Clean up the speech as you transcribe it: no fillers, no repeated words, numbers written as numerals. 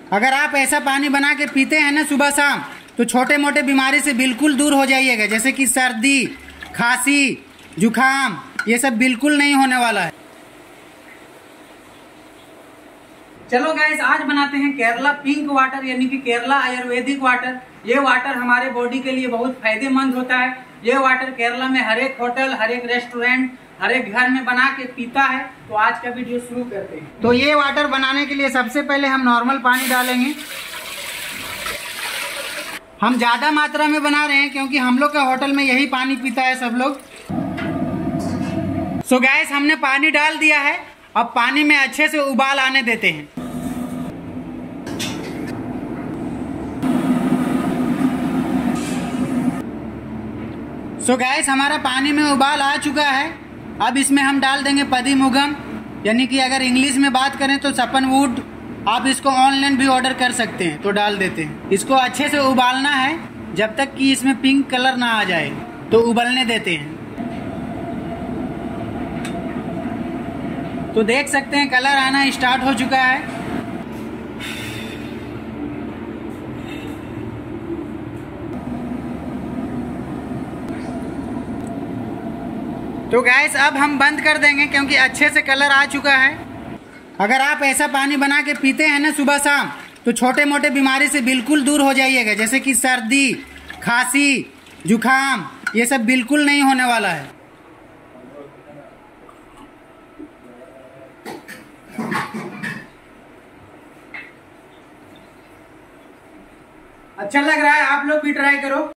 अगर आप ऐसा पानी बना के पीते हैं ना सुबह शाम, तो छोटे मोटे बीमारी से बिल्कुल दूर हो जाइएगा, जैसे कि सर्दी, खांसी, जुखाम, ये सब बिल्कुल नहीं होने वाला है। चलो गाइस, आज बनाते हैं केरला पिंक वाटर, यानी कि केरला आयुर्वेदिक वाटर। ये वाटर हमारे बॉडी के लिए बहुत फायदेमंद होता है। ये वाटर केरला में हर एक होटल, हर एक रेस्टोरेंट, हर एक घर में बना के पीता है। तो आज का वीडियो शुरू करते हैं। तो ये वाटर बनाने के लिए सबसे पहले हम नॉर्मल पानी डालेंगे। हम ज्यादा मात्रा में बना रहे हैं क्योंकि हम लोग का होटल में यही पानी पीता है सब लोग। सो गाइस, हमने पानी डाल दिया है। अब पानी में अच्छे से उबाल आने देते हैं। सो गाइस, हमारा पानी में उबाल आ चुका है। अब इसमें हम डाल देंगे पदीमुगम, यानी कि अगर इंग्लिश में बात करें तो सपनवुड। आप इसको ऑनलाइन भी ऑर्डर कर सकते हैं, तो डाल देते हैं। इसको अच्छे से उबालना है जब तक कि इसमें पिंक कलर ना आ जाए, तो उबलने देते हैं। तो देख सकते हैं कलर आना स्टार्ट हो चुका है। तो गैस अब हम बंद कर देंगे क्योंकि अच्छे से कलर आ चुका है। अगर आप ऐसा पानी बना के पीते हैं ना सुबह शाम, तो छोटे मोटे बीमारी से बिल्कुल दूर हो जाइएगा, जैसे कि सर्दी, खांसी, जुखाम, ये सब बिल्कुल नहीं होने वाला है। अच्छा लग रहा है, आप लोग भी ट्राई करो।